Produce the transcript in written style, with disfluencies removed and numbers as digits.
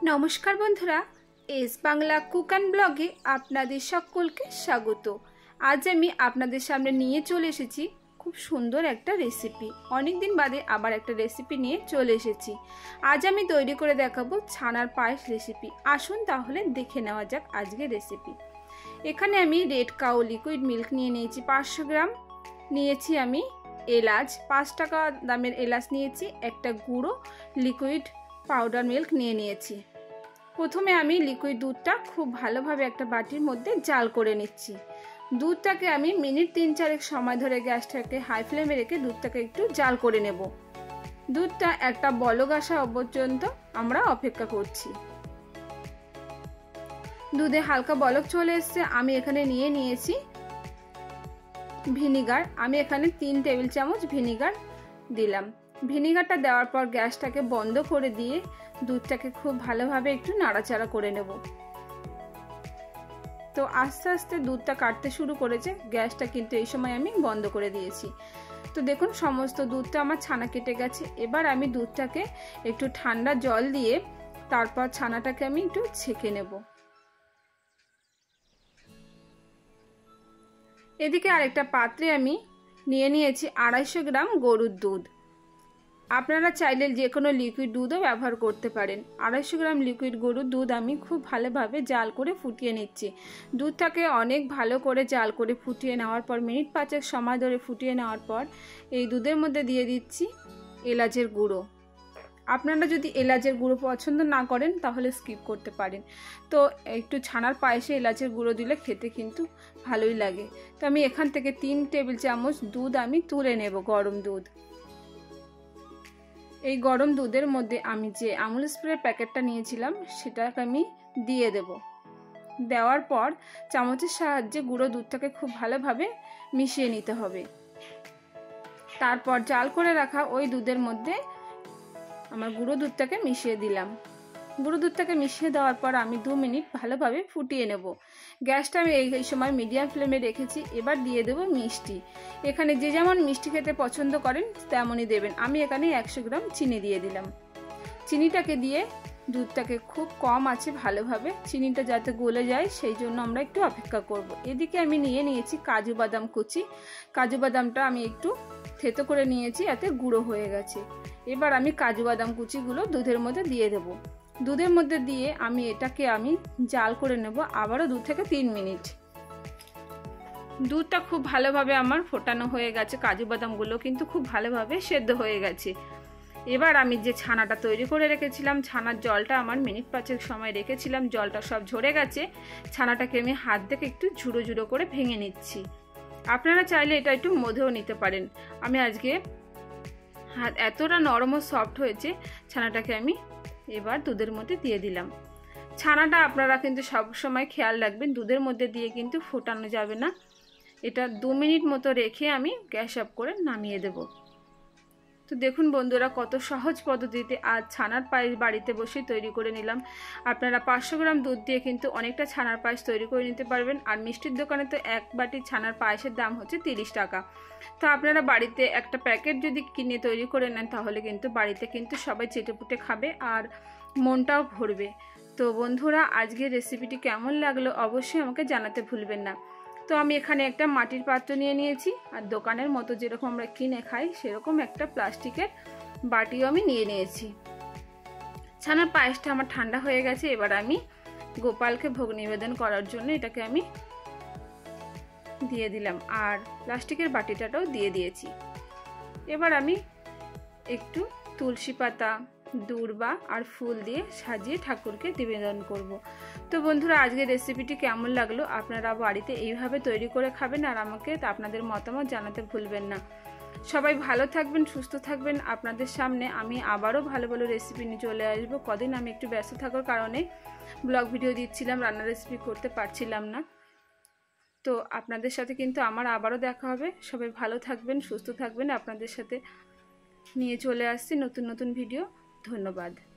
নমস্কার বন্ধুরা, S Bangla cook and ব্লগে আপনাদের সকলকে স্বাগত। আজ আমি আপনাদের সামনে নিয়ে চলে এসেছি খুব সুন্দর একটা রেসিপি। অনেক দিন বাদে আবার একটা রেসিপি নিয়ে চলে এসেছি। আজ আমি তৈরি করে দেখাবো ছানার পায়েস রেসিপি। আসুন তাহলে দেখে নেওয়া যাক আজকের রেসিপি। এখানে আমি রেড কাউ লিকুইড মিল্ক নিয়ে নিয়েছি 500 গ্রাম। নিয়েছি আমি এলাচ, 5 টাকা দামের এলাচ নিয়েছি। একটা গুঁড়ো লিকুইড পাউডার মিল্ক নিয়ে নিয়েছি। প্রথমে আমি লিকুইড দুধটা খুব ভালোভাবে একটা বাটির মধ্যে জাল করে নিচ্ছি। দুধটাকে আমি মিনিট 3-4 সময় ধরে গ্যাসটাকে হাই ফ্লেমে রেখে দুধটাকে একটু জাল করে নেব। দুধটা একটা বলক আসা পর্যন্ত আমরা অপেক্ষা করছি। দুধে হালকা বলক চলে এসছে। আমি এখানে নিয়ে নিয়েছি ভিনিগার। আমি এখানে 3 টেবিল চামচ ভিনিগার দিলাম। ভিনিগারটা দেওয়ার পর গ্যাসটাকে বন্ধ করে দিয়ে দুধটাকে খুব ভালোভাবে একটু নাড়াচাড়া করে নেব। তো আস্তে আস্তে দুধটা কাটতে শুরু করেছে। গ্যাসটা কিন্তু এই সময় আমি বন্ধ করে দিয়েছি। তো দেখুন সমস্ত দুধটা আমার ছানা কেটে গেছে। এবার আমি দুধটাকে একটু ঠান্ডা জল দিয়ে তারপর ছানাটাকে আমি একটু ছেঁকে নেব। এদিকে আরেকটা পাত্রে আমি নিয়ে নিয়েছি 250 গ্রাম গরুর দুধ। আপনারা চাইলে যে কোনো লিকুইড দুধও ব্যবহার করতে পারেন। 250 গ্রাম লিকুইড গরুর দুধ আমি খুব ভালোভাবে জাল করে ফুটিয়ে নিচ্ছি। দুধটাকে অনেক ভালো করে জাল করে ফুটিয়ে নেওয়ার পর মিনিট 5 সময় ধরে ফুটিয়ে নেওয়ার পর এই দুধের মধ্যে দিয়ে দিচ্ছি এলাচের গুঁড়ো। আপনারা যদি এলাচের গুঁড়ো পছন্দ না করেন তাহলে স্কিপ করতে পারেন। তো একটু ছানার পায়েসে এলাচের গুঁড়ো দিলে খেতে কিন্তু ভালোই লাগে। তো আমি এখান থেকে 3 টেবিল চামচ দুধ আমি তুলে নেব, গরম দুধ। এই গরম দুধের মধ্যে আমি যে আমুল স্প্রে প্যাকেটটা নিয়েছিলাম সেটাকে আমি দিয়ে দেব। দেওয়ার পর চামচের সাহায্যে গুঁড়ো দুধটাকে খুব ভালোভাবে মিশিয়ে নিতে হবে। তারপর জাল করে রাখা ওই দুধের মধ্যে আমার গুঁড়ো দুধটাকে মিশিয়ে দিলাম। গুঁড়ো দুধটাকে মিশিয়ে দেওয়ার পর আমি 2 মিনিট ভালোভাবে ফুটিয়ে নেব। গ্যাসটা আমি এই সময় মিডিয়াম ফ্লেমে রেখেছি। এবার দিয়ে দেব মিষ্টি। এখানে যে যেমন মিষ্টি খেতে পছন্দ করেন তেমনই দেবেন। আমি এখানে 100 গ্রাম চিনি দিয়ে দিলাম। চিনিটাকে দিয়ে দুধটাকে খুব কম আছে ভালোভাবে চিনিটা যাতে গলে যায় সেই জন্য আমরা একটু অপেক্ষা করব। এদিকে আমি নিয়ে নিয়েছি কাজু বাদাম কুচি। কাজু বাদামটা আমি একটু থেতো করে নিয়েছি, এতে গুঁড়ো হয়ে গেছে। এবার আমি কাজু বাদাম কুচিগুলো দুধের মধ্যে দিয়ে দেব। দুধের মধ্যে দিয়ে আমি এটাকে জাল করে নেব আবারও 2 থেকে 3 মিনিট। দুধটা খুব ভালোভাবে আমার ফোটানো হয়ে গেছে। কাজু বাদামগুলো কিন্তু খুব ভালোভাবে সেদ্ধ হয়ে গেছে। এবার আমি যে ছানাটা তৈরি করে রেখেছিলাম, ছানার জলটা আমার মিনিট 5 সময় রেখেছিলাম, জলটা সব ঝরে গেছে। ছানাটাকে আমি হাত দিয়ে একটু ঝুড়ো ঝুড়ো করে ভেঙে নিচ্ছি। আপনারা চাইলে এটা একটু মধেও নিতে পারেন। আমি আজকে এতটা নরম ও সফট হয়েছে ছানাটাকে আমি এবার দুধের মধ্যে দিয়ে দিলাম। ছানাটা আপনারা কিন্তু সব সময় খেয়াল রাখবেন, দুধের মধ্যে দিয়ে কিন্তু ফোটানো যাবে না। এটা 2 মিনিট মতো রেখে আমি গ্যাস অফ করে নামিয়ে দেব। তো দেখুন বন্ধুরা কত সহজ পদ্ধতিতে আজ ছানার পায়েস বাড়িতে বসে তৈরি করে নিলাম। আপনারা 500 গ্রাম দুধ দিয়ে কিন্তু অনেকটা ছানার পায়েস তৈরি করে নিতে পারবেন। আর মিষ্টির দোকানে তো এক বাটি ছানার পায়েসের দাম হচ্ছে 30 টাকা। তো আপনারা বাড়িতে একটা প্যাকেট যদি কিনে তৈরি করে নেন তাহলে কিন্তু বাড়িতে কিন্তু সবাই চেটেপুটে খাবে আর মনটাও ভরবে। তো বন্ধুরা আজকের রেসিপিটি কেমন লাগলো অবশ্যই আমাকে জানাতে ভুলবেন না। তো আমি এখানে একটা মাটির পাত্র নিয়ে নিয়েছি আর দোকানের মতো যেরকম আমরা কিনে খাই সেরকম একটা প্লাস্টিকের বাটিও আমি নিয়ে নিয়েছি। ছানার পায়েসটা আমার ঠান্ডা হয়ে গেছে। এবার আমি গোপালকে ভোগ নিবেদন করার জন্য এটাকে আমি দিয়ে দিলাম আর প্লাস্টিকের বাটিটাটাও দিয়ে দিয়েছি। এবার আমি একটু তুলসী পাতা, দূর্বা আর ফুল দিয়ে সাজিয়ে ঠাকুরকে নিবেদন করব। তো বন্ধুরা আজকের রেসিপিটি কেমন লাগলো আপনারা বাড়িতে এইভাবে তৈরি করে খাবেন আর আমাকে আপনাদের মতামত জানাতে ভুলবেন না। সবাই ভালো থাকবেন, সুস্থ থাকবেন। আপনাদের সামনে আমি আবারও ভালো ভালো রেসিপি নিয়ে চলে আসবো। কদিন আমি একটু ব্যস্ত থাকার কারণে ব্লগ ভিডিও দিচ্ছিলাম, রান্নার রেসিপি করতে পারছিলাম না। তো আপনাদের সাথে কিন্তু আমার আবারও দেখা হবে। সবাই ভালো থাকবেন, সুস্থ থাকবেন। আপনাদের সাথে নিয়ে চলে আসছি নতুন নতুন ভিডিও। ধন্যবাদ।